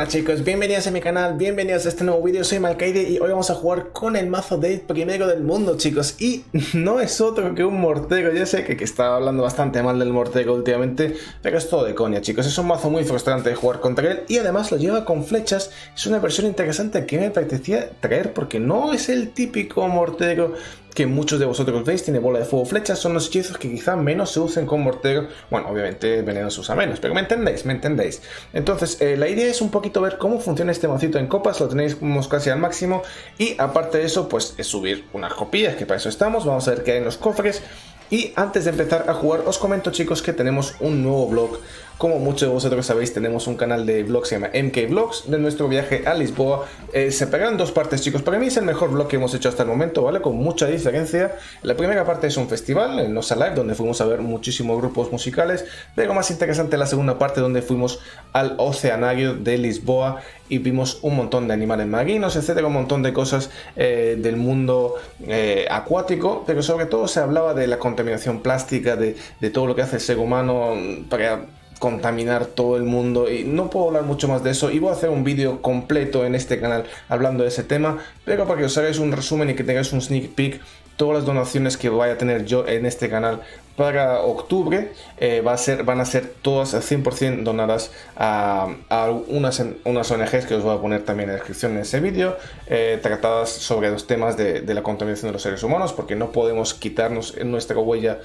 Hola chicos, bienvenidos a mi canal, bienvenidos a este nuevo vídeo. Soy Malkaide y hoy vamos a jugar con el mazo de primero del mundo, chicos. Y no es otro que un Mortego. Ya sé que estaba hablando bastante mal del Mortego últimamente, pero es todo de coña, chicos. Es un mazo muy frustrante de jugar contra él y además lo lleva con flechas. Es una versión interesante que me apetecía traer porque no es el típico Mortego que muchos de vosotros veis. Tiene bola de fuego, flechas, son los hechizos que quizá menos se usen con Mortego. Bueno, obviamente veneno se usa menos, pero me entendéis. Entonces, la idea es un poquito ver cómo funciona este macito en copas. Lo tenéis casi al máximo y aparte de eso, pues es subir unas copillas, que para eso estamos. Vamos a ver qué hay en los cofres. Y antes de empezar a jugar, os comento, chicos, que tenemos un nuevo vlog. Como muchos de vosotros sabéis, tenemos un canal de vlogs, se llama MK Vlogs, de nuestro viaje a Lisboa. Se pegará en dos partes, chicos. Para mí es el mejor vlog que hemos hecho hasta el momento, ¿vale? Con mucha diferencia. La primera parte es un festival, el Nosa Live, donde fuimos a ver muchísimos grupos musicales. Pero más interesante la segunda parte, donde fuimos al Oceanario de Lisboa y vimos un montón de animales marinos, etcétera, un montón de cosas del mundo acuático. Pero sobre todo se hablaba de la contaminación plástica, de todo lo que hace el ser humano para contaminar todo el mundo, y no puedo hablar mucho más de eso, y voy a hacer un vídeo completo en este canal hablando de ese tema, pero para que os hagáis un resumen y que tengáis un sneak peek, todas las donaciones que vaya a tener yo en este canal para octubre van a ser todas al 100% donadas a unas ONGs que os voy a poner también en la descripción en ese vídeo, tratadas sobre los temas de la contaminación de los seres humanos, porque no podemos quitarnos nuestra huella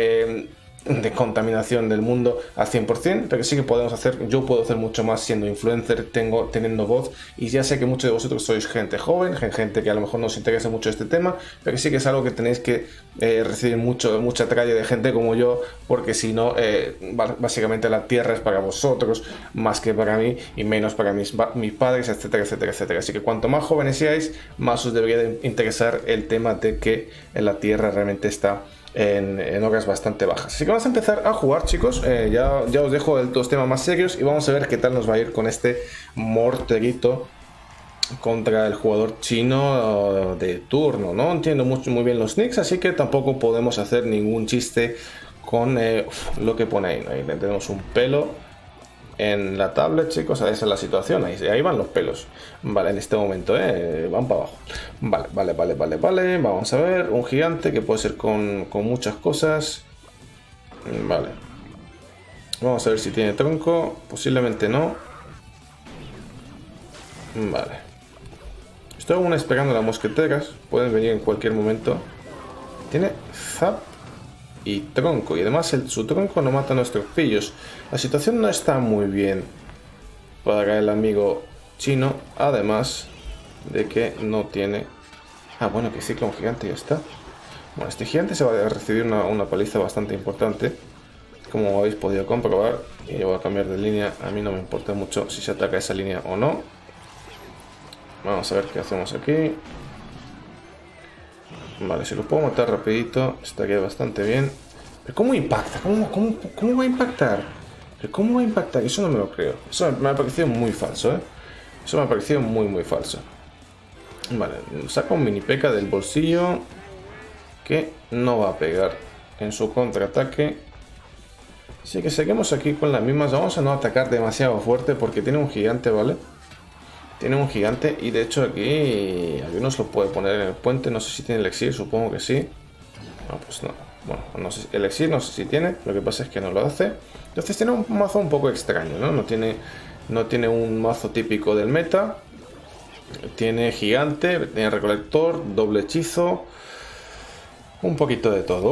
de contaminación del mundo al 100%, pero sí que podemos hacer, yo puedo hacer mucho más siendo influencer, teniendo voz, y ya sé que muchos de vosotros sois gente joven, gente que a lo mejor no os interesa mucho este tema, pero sí que es algo que tenéis que recibir mucha tralla de gente como yo, porque si no, básicamente la tierra es para vosotros, más que para mí, y menos para mis padres, etcétera, etcétera, etcétera. Así que cuanto más jóvenes seáis, más os debería de interesar el tema de que la tierra realmente está en horas bastante bajas. Así que vamos a empezar a jugar, chicos. Ya os dejo los temas más serios y vamos a ver qué tal nos va a ir con este Morteguito contra el jugador chino de turno. No entiendo muy bien los nicks, así que tampoco podemos hacer ningún chiste con lo que pone ahí. Ahí tenemos un pelo en la tablet, chicos. Esa es la situación, ahí van los pelos. Vale, en este momento van para abajo. Vale. Vamos a ver, un gigante que puede ser con muchas cosas. Vale, vamos a ver si tiene tronco. Posiblemente no. Vale, estoy aún esperando las mosqueteras, pueden venir en cualquier momento. Tiene zap y tronco, y además su tronco no mata a nuestros pillos. La situación no está muy bien para el amigo chino, además de que no tiene... Ah, bueno, que cicla un gigante y ya está. Bueno, este gigante se va a recibir una paliza bastante importante, como habéis podido comprobar. Y yo voy a cambiar de línea, a mí no me importa mucho si se ataca esa línea o no. Vamos a ver qué hacemos aquí. Vale, si lo puedo matar rapidito, estaría bastante bien. ¿Pero cómo impacta? ¿Cómo va a impactar? ¿Pero cómo va a impactar? Eso no me lo creo. Eso me ha parecido muy falso, Eso me ha parecido muy falso. Vale, saca un mini P.E.K.K.A del bolsillo, que no va a pegar en su contraataque. Así que seguimos aquí con las mismas. Vamos a no atacar demasiado fuerte porque tiene un gigante, ¿vale? Tiene un gigante, y de hecho aquí algunos lo puede poner en el puente. No sé si tiene elixir, supongo que sí. No, pues no. Bueno, no sé, elixir no sé si tiene. Lo que pasa es que no lo hace. Entonces tiene un mazo un poco extraño, ¿no? No tiene un mazo típico del meta. Tiene gigante, tiene recolector, doble hechizo, un poquito de todo.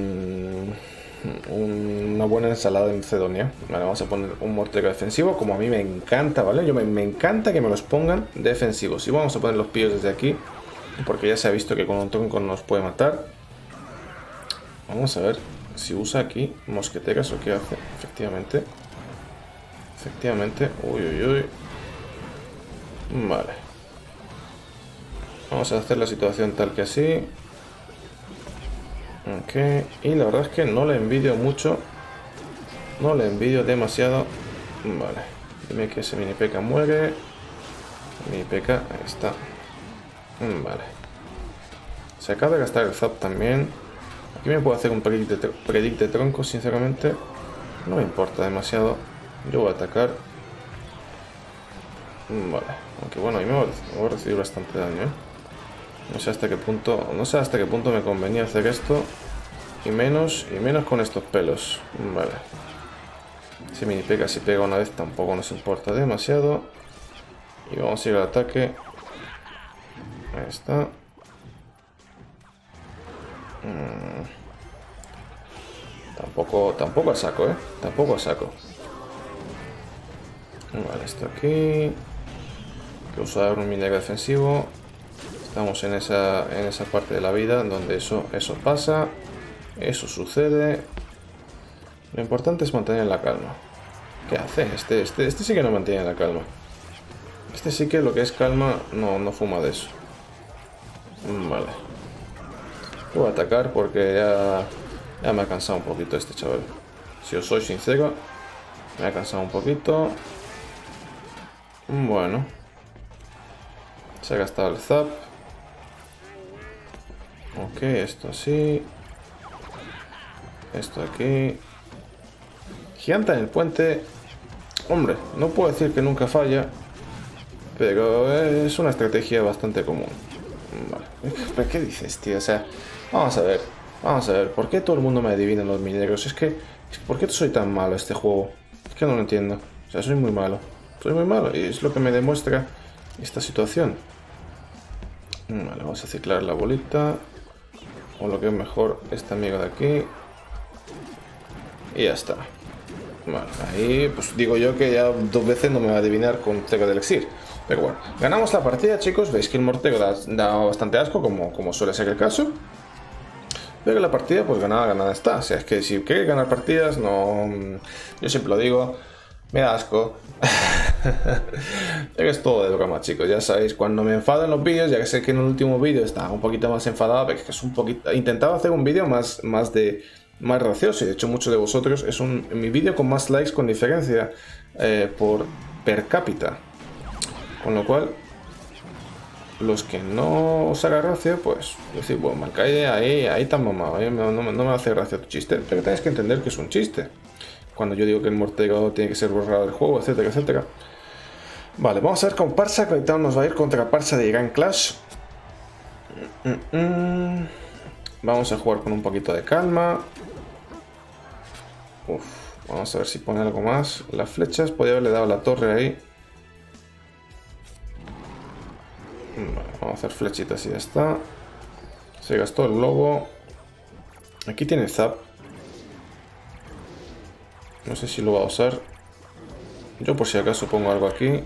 Una buena ensalada de Macedonia. Vale, vamos a poner un Mortego defensivo, como a mí me encanta, ¿vale? Me encanta que me los pongan defensivos. Y vamos a poner los pillos desde aquí, porque ya se ha visto que con un tronco nos puede matar. Vamos a ver si usa aquí mosqueteras o qué hace. Efectivamente. Uy. Vale. Vamos a hacer la situación tal que así. Ok, y la verdad es que no le envidio mucho. No le envidio demasiado. Vale, dime que ese mini P.E.K.K.A muere. Mini P.E.K.K.A, ahí está. Vale. Se acaba de gastar el zap también. Aquí me puedo hacer un predict de tronco, sinceramente. No me importa demasiado. Yo voy a atacar. Vale, aunque bueno, ahí me voy a recibir bastante daño, ¿eh? No sé hasta qué punto me convenía hacer esto. Y menos con estos pelos. Vale. Si mini pega, si pega una vez tampoco nos importa demasiado. Y vamos a ir al ataque. Ahí está. Tampoco a saco, tampoco a saco. Vale, esto aquí. Hay que usar un mini defensivo. Estamos en esa parte de la vida donde eso pasa. Eso sucede. Lo importante es mantener la calma. ¿Qué hace? Este sí que no mantiene la calma. Este sí que lo que es calma no fuma de eso. Vale. Voy a atacar porque ya me ha cansado un poquito este chaval. Si os soy sincero, me ha cansado un poquito. Bueno. Se ha gastado el zap. Ok, esto así. Esto aquí. Giganta en el puente. Hombre, no puedo decir que nunca falla, pero es una estrategia bastante común. Vale. ¿Pero qué dices, tío? O sea, vamos a ver. ¿Por qué todo el mundo me adivina los mineros? ¿Por qué soy tan malo este juego? Es que no lo entiendo. O sea, soy muy malo. Y es lo que me demuestra esta situación. Vale, vamos a ciclar la bolita. O lo que es mejor, este amigo de aquí. Y ya está. Vale, ahí pues digo yo que ya 2 veces no me va a adivinar con Cega de Elixir. Pero bueno, ganamos la partida, chicos. Veis que el Mortego da bastante asco, como suele ser el caso. Pero la partida, pues ganada está. O sea, es que si queréis ganar partidas, no... Yo siempre lo digo, me da asco. Es todo de broma, chicos. Ya sabéis, cuando me enfado en los vídeos, ya que sé que en el último vídeo estaba un poquito más enfadado, porque es un poquito... Intentaba hacer un vídeo más gracioso, y de hecho muchos de vosotros es mi vídeo con más likes con diferencia por per cápita, con lo cual los que no os haga gracia, pues decir, bueno, Malkaide, ahí tan mamado, no me hace gracia tu chiste, pero tenéis que entender que es un chiste cuando yo digo que el Mortego tiene que ser borrado del juego, etcétera, etcétera. Vale, vamos a ver con Parsa, que ahorita nos va a ir contra Parsa de Grand Clash. Vamos a jugar con un poquito de calma. Vamos a ver si pone algo más. Las flechas, podría haberle dado la torre ahí. Vale, vamos a hacer flechitas y ya está. Se gastó el lobo. Aquí tiene zap. No sé si lo va a usar. Yo por si acaso pongo algo aquí.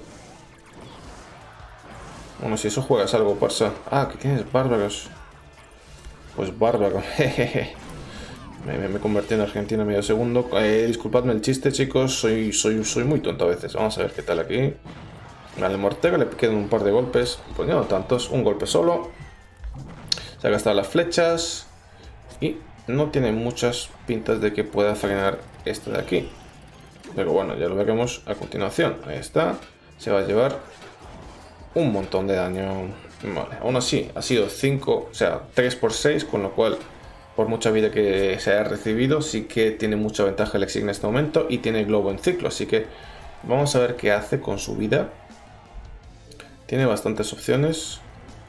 Bueno, si eso juegas algo, Parsa. Ah, que tienes bárbaros. Pues bárbaro. Jejeje. Me convertí en Argentina medio segundo. Disculpadme el chiste, chicos. Soy muy tonto a veces. Vamos a ver qué tal aquí. Al Mortego le quedan un par de golpes. Pues no tantos. Un golpe solo. Se ha gastado las flechas. Y no tiene muchas pintas de que pueda frenar este de aquí. Pero bueno, ya lo veremos a continuación. Ahí está. Se va a llevar un montón de daño. Vale, aún así ha sido 5, o sea, 3 por 6, con lo cual, por mucha vida que se haya recibido, sí que tiene mucha ventaja el Exig en este momento y tiene globo en ciclo, así que vamos a ver qué hace con su vida. Tiene bastantes opciones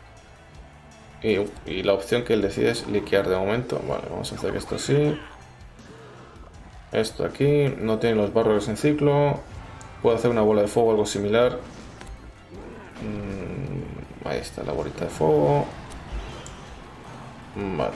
y la opción que él decide es liquear de momento. Vale, vamos a hacer esto así. Esto aquí, no tiene los bárbaros en ciclo. Puedo hacer una bola de fuego o algo similar. Ahí está la bolita de fuego. Vale.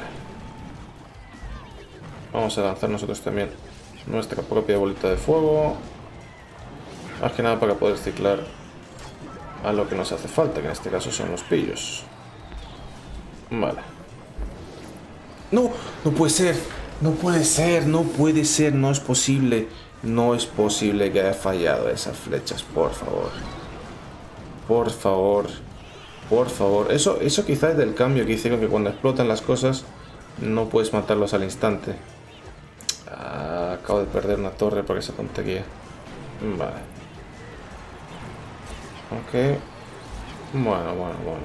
Vamos a lanzar nosotros también nuestra propia bolita de fuego. Más que nada para poder ciclar a lo que nos hace falta, que en este caso son los pillos. Vale. ¡No! ¡No puede ser! ¡No puede ser! ¡No puede ser! No es posible. No es posible que haya fallado esas flechas, por favor. Por favor. Por favor. Eso quizás es del cambio que hicieron, que cuando explotan las cosas no puedes matarlos al instante. Acabo de perder una torre por esa tontería. Vale. Ok. Bueno.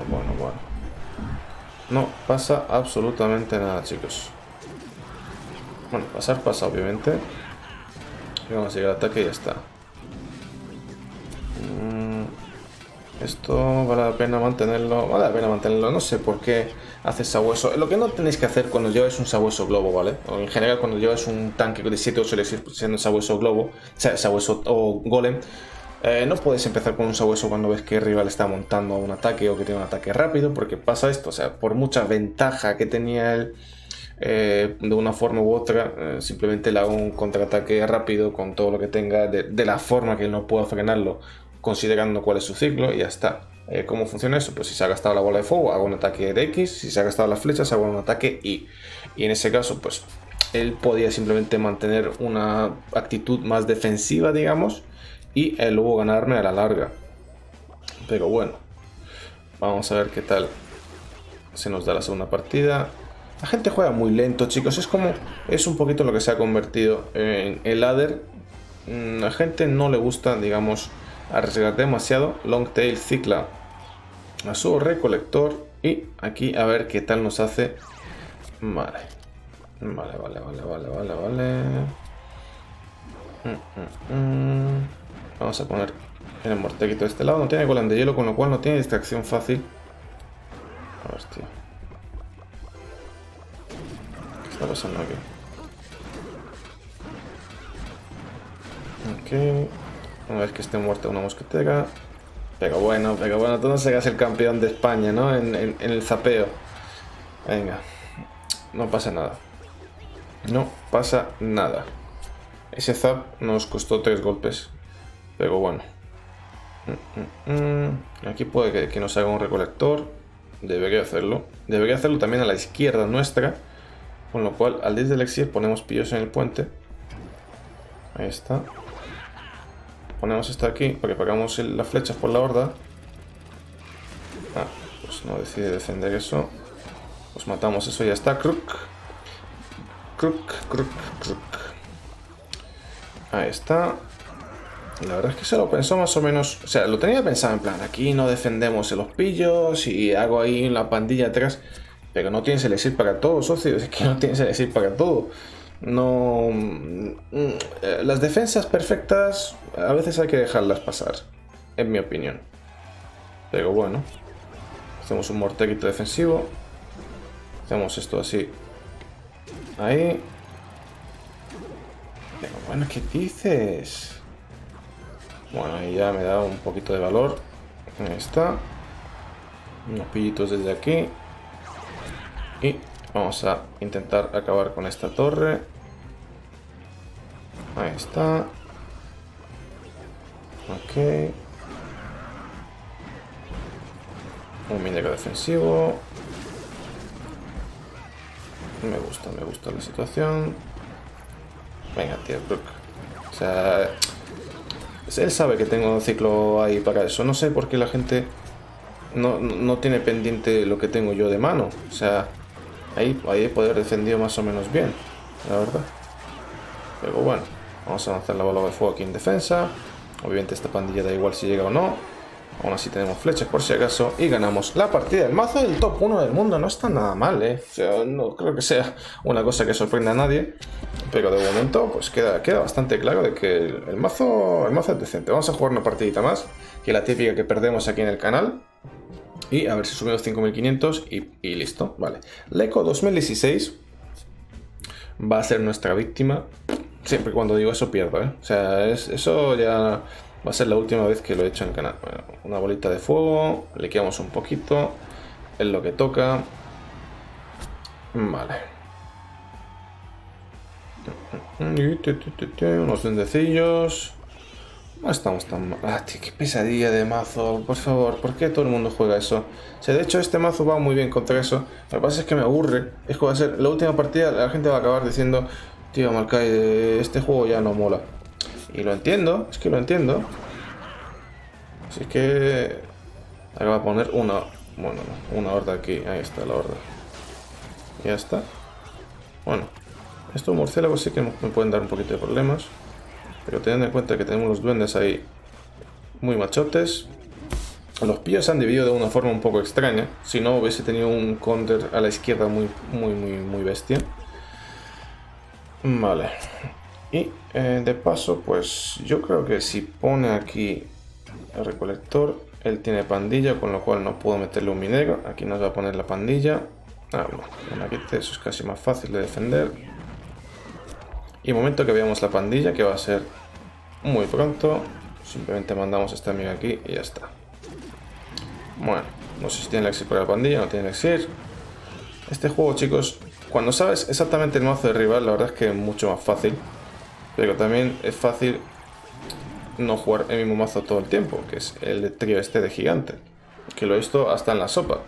No pasa absolutamente nada, chicos. Bueno, pasa obviamente. Y vamos a llegar al ataque y ya está. Esto vale la pena mantenerlo. Vale la pena mantenerlo. No sé por qué hace sabueso. Lo que no tenéis que hacer cuando lleváis un sabueso globo, ¿vale? O en general cuando lleváis un tanque de 7 o 8 siendo sabueso globo, o sea, sabueso o golem, no podéis empezar con un sabueso cuando ves que el rival está montando un ataque o que tiene un ataque rápido, porque pasa esto. O sea, por mucha ventaja que tenía él, de una forma u otra, simplemente le hago un contraataque rápido con todo lo que tenga, de la forma que él no pueda frenarlo, considerando cuál es su ciclo, y ya está. ¿Cómo funciona eso? Pues si se ha gastado la bola de fuego, hago un ataque de X, si se ha gastado las flechas, hago un ataque Y. Y en ese caso, pues él podía simplemente mantener una actitud más defensiva, digamos, y luego ganarme a la larga. Pero bueno, vamos a ver qué tal se nos da la segunda partida. La gente juega muy lento, chicos. Es un poquito lo que se ha convertido en el ladder. La gente no le gusta, digamos, arriesgar demasiado. Longtail cicla a su recolector. Y aquí a ver qué tal nos hace. Vale. Vale. Vamos a poner el mortequito de este lado. No tiene golem de hielo, con lo cual no tiene distracción fácil. A ver, tío. ¿Qué está pasando aquí? Ok. Una vez que esté muerta una mosquetera. Pero bueno, tú no serás el campeón de España, ¿no? En el zapeo. Venga. No pasa nada. No pasa nada. Ese zap nos costó 3 golpes. Pero bueno. Aquí puede que nos haga un recolector. Debería hacerlo. Debería hacerlo también a la izquierda nuestra. Con lo cual, al 10 de elixir ponemos pillos en el puente. Ahí está. Ponemos esto aquí para que pagamos las flechas por la horda. Pues no decide defender eso. Pues matamos eso y ya está. Kruk. Ahí está. La verdad es que se lo pensó más o menos. O sea, lo tenía pensado en plan: aquí no defendemos en los pillos y hago ahí la pandilla atrás. Pero no tienes elixir para todo, socio. Es que no tienes elixir para todo. No. Las defensas perfectas a veces hay que dejarlas pasar, en mi opinión. Pero bueno. Hacemos un mortequito defensivo. Hacemos esto así. Ahí. Pero bueno, ¿qué dices? Bueno, ahí ya me da un poquito de valor. Ahí está. Unos pillitos desde aquí. Y vamos a intentar acabar con esta torre. Ahí está. Ok. Un minero defensivo. Me gusta la situación. Venga, tío, Brook. O sea, él sabe que tengo un ciclo ahí para eso. No sé por qué la gente no tiene pendiente lo que tengo yo de mano. O sea, ahí he poder defendido más o menos bien, la verdad. Pero bueno, vamos a lanzar la bola de fuego aquí en defensa. Obviamente esta pandilla da igual si llega o no. Aún así tenemos flechas por si acaso y ganamos la partida. El mazo del top 1 del mundo no está nada mal, ¿eh? O sea, no creo que sea una cosa que sorprenda a nadie. Pero de momento pues queda bastante claro de que el mazo es decente. Vamos a jugar una partidita más, que es la típica que perdemos aquí en el canal. Y a ver si subimos 5500 y listo, vale. Leco 2016 va a ser nuestra víctima. Siempre cuando digo eso pierdo, ¿eh? O sea, eso ya va a ser la última vez que lo he hecho en el canal. Bueno, una bolita de fuego, le quedamos un poquito, es lo que toca. Vale. Unos duendecillos. No estamos tan mal. Ah, tío, qué pesadilla de mazo. Por favor, ¿por qué todo el mundo juega eso? O sea, de hecho este mazo va muy bien contra eso. Lo que pasa es que me aburre. Es que va a ser la última partida, la gente va a acabar diciendo: tío, Malkaide, este juego ya no mola. Y lo entiendo, es que lo entiendo. Así que acaba de poner una horda aquí. Ahí está la horda. Ya está. Bueno, estos murciélagos sí que me pueden dar un poquito de problemas. Pero teniendo en cuenta que tenemos los duendes ahí muy machotes. Los pillos se han dividido de una forma un poco extraña. Si no, hubiese tenido un counter a la izquierda muy bestia. Vale. Y de paso, pues yo creo que si pone aquí el recolector, Él tiene pandilla, con lo cual no puedo meterle un minero. Aquí nos va a poner la pandilla. Bueno, aquí eso es casi más fácil de defender. Y momento que veamos la pandilla, que va a ser muy pronto, simplemente mandamos a este amigo aquí y ya está. Bueno, no sé si tiene elixir para la pandilla, no tiene elixir. Este juego, chicos, cuando sabes exactamente el mazo de rival, la verdad es que es mucho más fácil. Pero también es fácil no jugar el mismo mazo todo el tiempo, que es el de trío este de gigante, que lo he visto hasta en la sopa.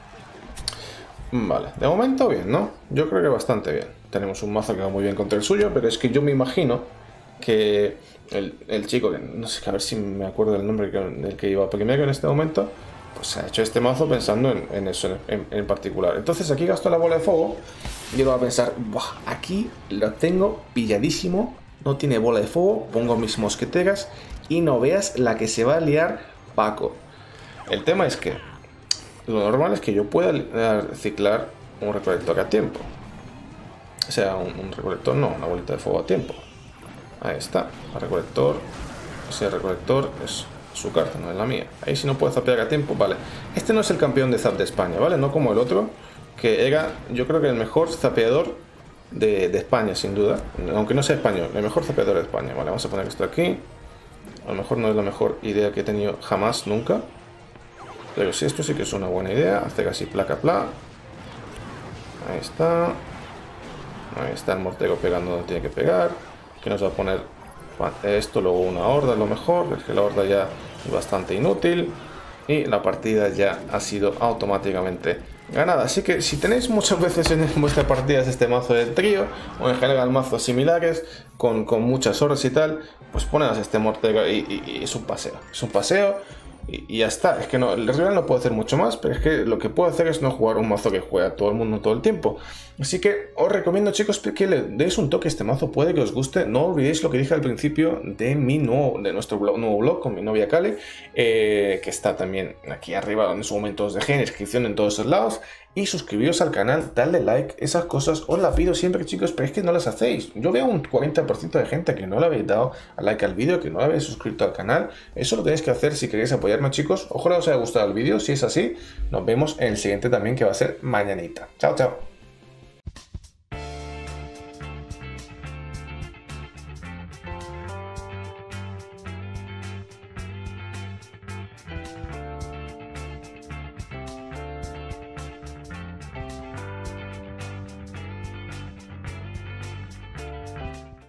Vale, de momento bien, ¿no? Yo creo que bastante bien. Tenemos un mazo que va muy bien contra el suyo, pero es que yo me imagino que el chico, que no sé, a ver si me acuerdo del nombre del que iba primero en este momento, pues ha hecho este mazo pensando en eso en particular. Entonces aquí gasto la bola de fuego y lo va a pensar, ¡buah! Aquí lo tengo pilladísimo, no tiene bola de fuego, pongo mis mosqueteras y no veas la que se va a liar Paco. El tema es que lo normal es que yo pueda reciclar un recolector a tiempo. O sea, un recolector no, una bolita de fuego a tiempo. Ahí está, el recolector. Ese recolector es su carta, no es la mía. Ahí si no puedo zapear a tiempo, vale. Este no es el campeón de zap de España, ¿vale? No como el otro, que era, yo creo que el mejor zapeador de España, sin duda. Aunque no sea español, el mejor zapeador de España. Vale, vamos a poner esto aquí. A lo mejor no es la mejor idea que he tenido jamás, nunca. Pero sí, esto sí que es una buena idea. Hacer así placa, pla. Ahí está. Ahí está el mortero pegando donde tiene que pegar. Aquí nos va a poner esto, luego una horda, lo mejor. Es que la horda ya es bastante inútil. Y la partida ya ha sido automáticamente ganada. Así que si tenéis muchas veces en vuestras partidas este mazo de trío, o en general mazos similares, con muchas horas y tal, pues ponedas este mortero y es un paseo. Es un paseo. Y ya está, es que no, el rival no puede hacer mucho más, pero es que lo que puedo hacer es no jugar un mazo que juega todo el mundo todo el tiempo. Así que os recomiendo, chicos, que le deis un toque a este mazo, puede que os guste. No olvidéis lo que dije al principio de nuestro nuevo blog con mi novia Kali, que está también aquí arriba, en su momento os dejé en descripción en todos esos lados. Y suscribiros al canal, dadle like, esas cosas os las pido siempre, chicos, pero es que no las hacéis. Yo veo un 40% de gente que no le habéis dado a like al vídeo, que no le habéis suscrito al canal. Eso lo tenéis que hacer si queréis apoyarme, chicos. Ojalá os haya gustado el vídeo, si es así, nos vemos en el siguiente también, que va a ser mañanita. Chao, chao.